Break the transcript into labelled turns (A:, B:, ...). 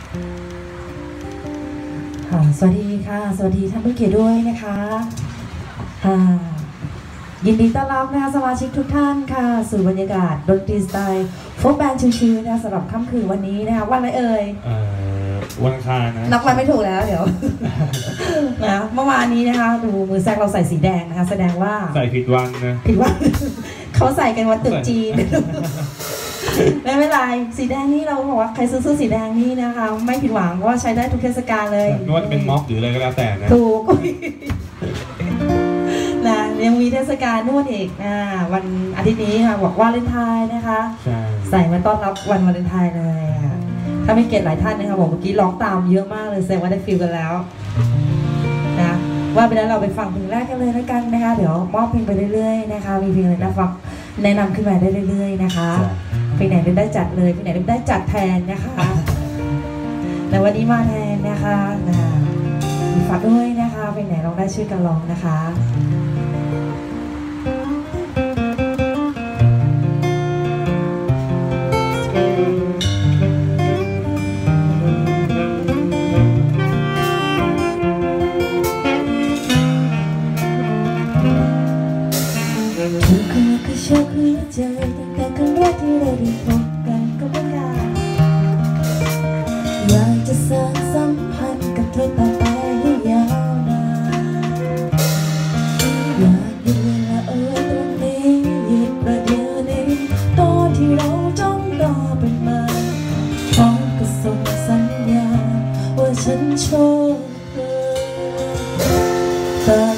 A: สวัสดีค่ะสวัสดีท่านผู้เกียรติด้วยนะคะยินดีต้อนรับนะคะสมาชิกทุกท่านค่ะสู่บรรยากาศดนตรีสไตล์โฟล์คแบนด์ชิวๆนะคะสำหรับค่ำคืนวันนี้นะคะวันอะไรเอ่ย
B: วันอังคารนะ
A: นับวันไม่ถูกแล้วเดี๋ยวนะเมื่อวานนี้นะคะดูมือแซกเราใส่สีแดงนะคะแสดงว่า
B: ใส่ผิดวันนะ
A: ผิดวันเขาใส่กันวันตรุษจีนไม่เป็นไรสีแดงนี่เราบอกว่าใครซื้อสีแดงนี่นะคะไม่ผิดหวังเพราะว่าใช้ได้ทุกเทศกาลเลย
B: ไม่ว่าจะเป็นม็อบหรืออะไรก็แล้วแต่นะ
A: ถูกนะยังมีเทศกาลนวดอีกวันอาทิตย์นี้ค่ะบอกว่าวาเลนไทน์นะคะใส่มาต้อนรับวันวาเลนไทน์เลยถ้าไม่เก็ตหลายท่านนะคะบอกเมื่อกี้ร้องตามเยอะมากเลยแสดงว่าได้ฟีลกันแล้วนะว่าไปแล้วเราไปฟังเพลงแรกกันเลยแล้วกันนะคะเดี๋ยวมอบเพลงไปเรื่อยๆนะคะมีเพลงอะไรน่าฟังแนะนำขึ้นมาได้เรื่อยๆนะคะเพลงไหนเป็นได้จัดเลยเพลงไหนเป็นได้จัดแทนนะคะแต่วันนี้มาแทนนะคะฝากด้วยนะคะเพลงไหนร้องได้ช่วยกันร้องนะคะโชคดีใจตั้งแต่ครั้งแรกที่เราได้พบกันก็เป็นการอยากจะสร้างสัมพันธ์กับเธอต่อไปให้ยาวนานอยากหยุดเวลาเอาไว้ตรงนี้หยุดประเดี๋ยวนี้ตอนที่เราจ้องตาเป็นมาพร้อมกับส่งสัญญาณว่าฉันชอบเธอ